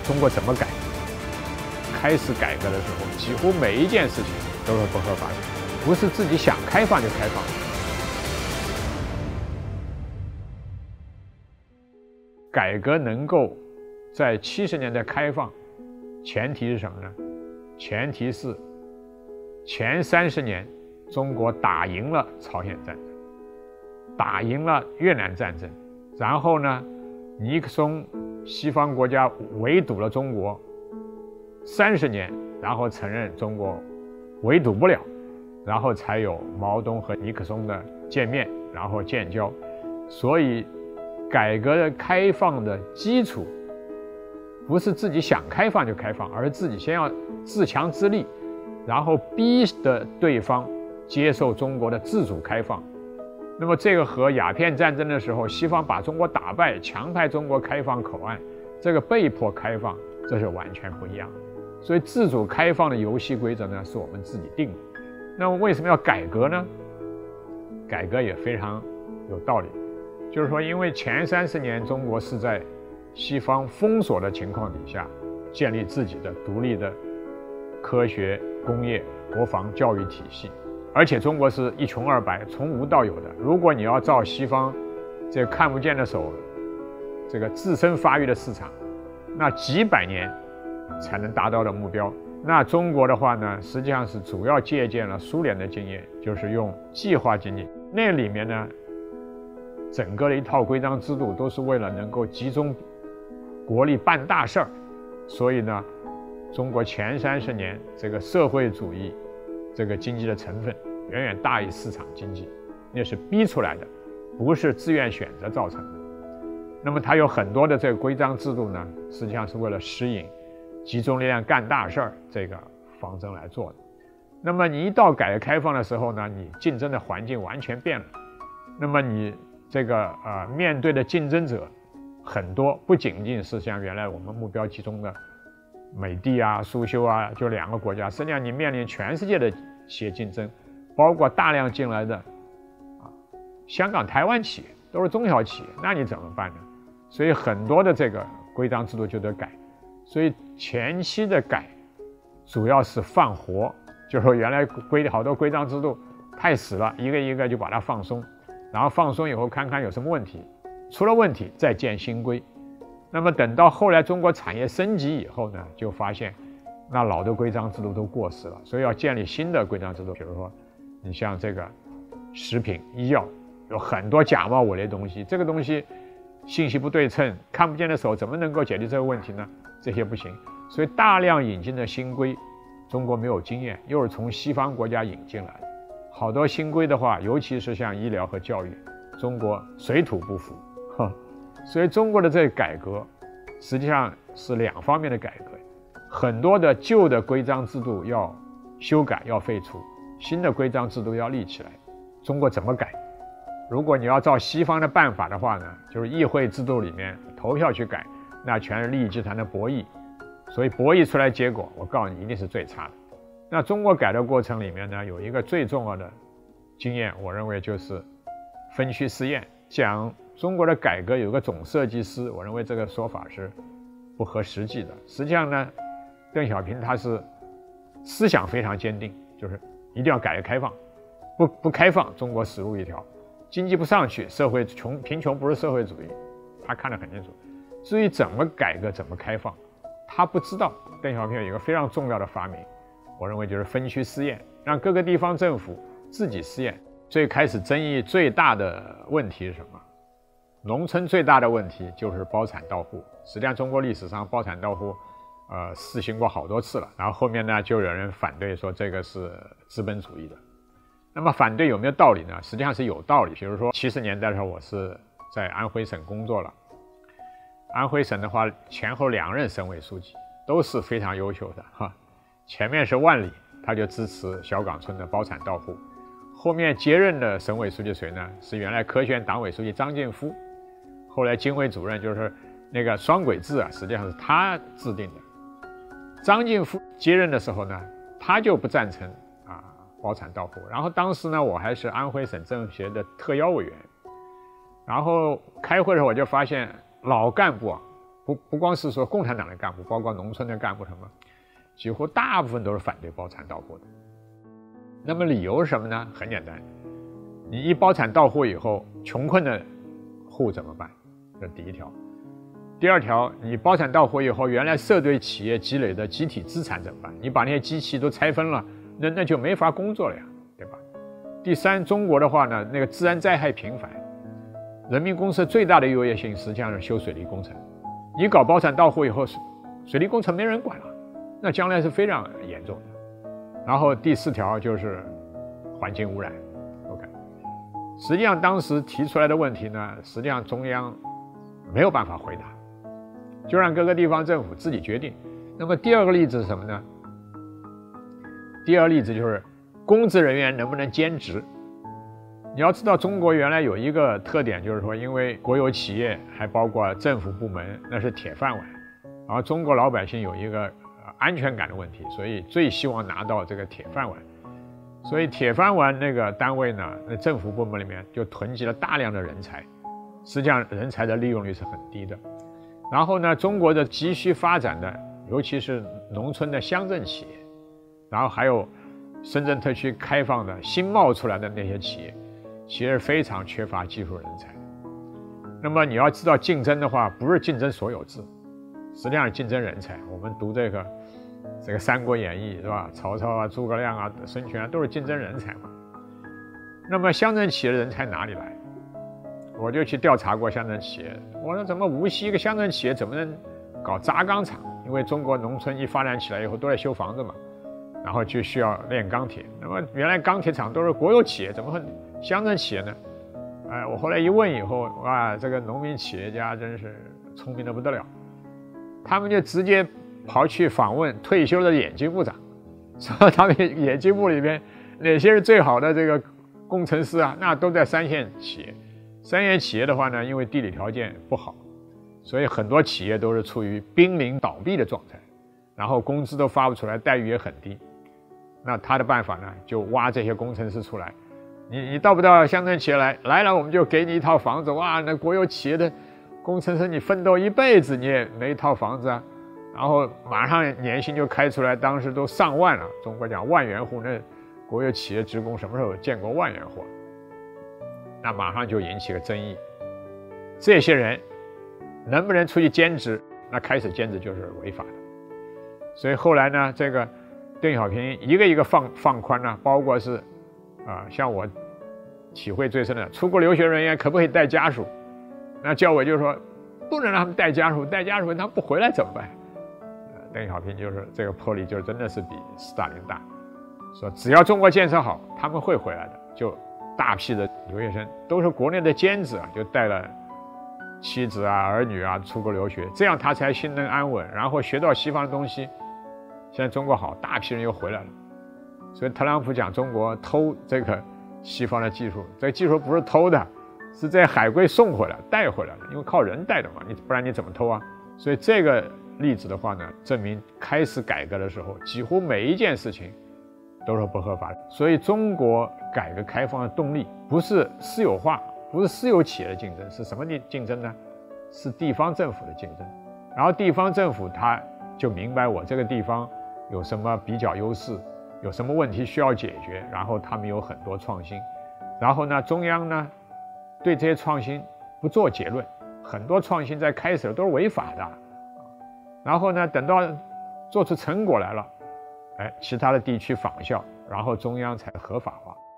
中国怎么改？开始改革的时候，几乎每一件事情都是不合法的，不是自己想开放就开放。改革能够在70年代开放，前提是什么呢？前提是前30年中国打赢了朝鲜战争，打赢了越南战争，然后呢，尼克松西方国家围堵了中国30年，然后承认中国围堵不了，然后才有毛泽东和尼克松的见面，然后建交。所以改革的开放的基础不是自己想开放就开放，而是自己先要自强自立，然后逼的对方接受中国的自主开放。那么这个和鸦片战争的时候西方把中国打败，强派中国开放口岸，这个被迫开放，这是完全不一样的。所以自主开放的游戏规则呢，是我们自己定的。那么为什么要改革呢？改革也非常有道理，就是说因为前30年中国是在西方封锁的情况底下建立自己的独立的科学、工业、国防、教育体系，而且中国是一穷二白，从无到有的。如果你要照西方这个看不见的手，这个自身发育的市场，那几百年才能达到的目标。那中国的话呢，实际上是主要借鉴了苏联的经验，就是用计划经济。那里面呢，整个的一套规章制度都是为了能够集中国力办大事儿。所以呢，中国前30年这个社会主义这个经济的成分远远大于市场经济，那是逼出来的，不是自愿选择造成的。那么它有很多的这个规章制度呢，实际上是为了适应集中力量干大事儿这个方针来做的。那么你一到改革开放的时候呢，你竞争的环境完全变了。那么你这个面对的竞争者很多，不仅仅是像原来我们目标集中的美的啊、苏修啊，就2个国家，实际上你面临全世界的企业竞争，包括大量进来的香港、台湾企业，都是中小企业，那你怎么办呢？所以很多的这个规章制度就得改。所以前期的改主要是放活，就是说原来好多规章制度太死了，一个一个就把它放松，然后放松以后看看有什么问题，出了问题再建新规。那么等到后来中国产业升级以后呢，就发现那老的规章制度都过时了，所以要建立新的规章制度。比如说你像这个食品、医药，有很多假冒伪劣东西，这个东西信息不对称，看不见的手怎么能够解决这个问题呢？这些不行，所以大量引进的新规，中国没有经验，又是从西方国家引进来的。好多新规的话，尤其是像医疗和教育，中国水土不服，所以中国的这个改革实际上是2方面的改革，很多的旧的规章制度要修改要废除，新的规章制度要立起来。中国怎么改？如果你要照西方的办法的话呢，就是议会制度里面投票去改，那全是利益集团的博弈，所以博弈出来结果，我告诉你一定是最差的。那中国改革过程里面呢，有一个最重要的经验，我认为就是分区试验。讲中国的改革有个总设计师，我认为这个说法是不合实际的。实际上呢，邓小平他是思想非常坚定，就是一定要改革开放，不开放中国死路一条，经济不上去，社会贫穷不是社会主义，他看得很清楚。至于怎么改革怎么开放，他不知道。邓小平有一个非常重要的发明，我认为就是分区试验，让各个地方政府自己试验。最开始争议最大的问题是什么？农村最大的问题就是包产到户。实际上中国历史上包产到户试行过好多次了，然后后面呢就有人反对说这个是资本主义的。那么反对有没有道理呢？实际上是有道理。比如说70年代的时候，我是在安徽省工作了，安徽省的话前后2任省委书记都是非常优秀的哈。前面是万里，他就支持小岗村的包产到户，后面接任的省委书记谁呢？是原来科学院党委书记张晋夫，后来经委主任，就是那个双轨制实际上是他制定的。张晋夫接任的时候呢，他就不赞成包产到户。然后当时呢，我还是安徽省政协的特邀委员，然后开会的时候我就发现老干部不光是说共产党的干部，包括农村的干部什么，几乎大部分都是反对包产到户的。那么理由是什么呢？很简单，你一包产到户以后，穷困的户怎么办？这是第一条。第二条，你包产到户以后，原来社队企业积累的集体资产怎么办？你把那些机器都拆分了，那就没法工作了呀，对吧？第三，中国的话呢，那个自然灾害频繁，人民公社最大的优越性实际上是修水利工程。你搞包产到户以后，水利工程没人管了，那将来是非常严重的。然后第四条就是环境污染。OK， 实际上当时提出来的问题呢，实际上中央没有办法回答，就让各个地方政府自己决定。那么第二个例子是什么呢？第二个例子就是公职人员能不能兼职。你要知道，中国原来有一个特点，就是说，因为国有企业还包括政府部门，那是铁饭碗，然后中国老百姓有一个安全感的问题，所以最希望拿到这个铁饭碗。所以铁饭碗那个单位呢，那政府部门里面就囤积了大量的人才，实际上人才的利用率是很低的。然后呢，中国的急需发展的，尤其是农村的乡镇企业，然后还有深圳特区开放的新冒出来的那些企业，其实非常缺乏技术人才。那么你要知道，竞争的话，不是竞争所有制，实际上是竞争人才。我们读这个《三国演义》是吧？曹操啊、诸葛亮啊、孙权啊，都是竞争人才嘛。那么乡镇企业的人才哪里来？我就去调查过乡镇企业，我说怎么无锡一个乡镇企业怎么能搞轧钢厂？因为中国农村一发展起来以后都在修房子嘛，然后就需要炼钢铁。那么原来钢铁厂都是国有企业，怎么会乡镇企业呢？我后来一问以后，哇，这个农民企业家真是聪明得不得了，他们就直接跑去访问退休的冶金部长，说他们冶金部里边哪些是最好的这个工程师啊？那都在三线企业。三线企业的话呢，因为地理条件不好，所以很多企业都是处于濒临倒闭的状态，然后工资都发不出来，待遇也很低。那他的办法呢，就挖这些工程师出来。你到不到乡镇企业来了，我们就给你一套房子。哇，那国有企业的工程师，你奋斗一辈子你也没一套房子啊。然后马上年薪就开出来，当时都上万了。中国讲万元户，那国有企业职工什么时候见过万元户？那马上就引起了争议。这些人能不能出去兼职？那开始兼职就是违法的。所以后来呢，这个邓小平一个一个放宽呢，包括是像我体会最深的，出国留学人员可不可以带家属？那教委就说不能让他们带家属，带家属他们不回来怎么办？邓小平就是这个魄力，就真的是比斯大林大，说只要中国建设好，他们会回来的。就大批的留学生都是国内的尖子啊，就带了妻子啊、儿女啊出国留学，这样他才心能安稳，然后学到西方的东西。现在中国好，大批人又回来了。所以特朗普讲中国偷这个西方的技术，这个技术不是偷的，是在海归送回来、带回来的，因为靠人带的嘛，不然你怎么偷啊？所以这个例子的话呢，证明开始改革的时候，几乎每一件事情都是不合法的。所以中国改革开放的动力不是私有化，不是私有企业的竞争，是什么的竞争呢？是地方政府的竞争。然后地方政府他就明白我这个地方有什么比较优势，有什么问题需要解决，然后他们有很多创新。然后呢，中央呢对这些创新不做结论，很多创新在开始都是违法的。然后呢，等到做出成果来了，其他的地区仿效，然后中央才合法化。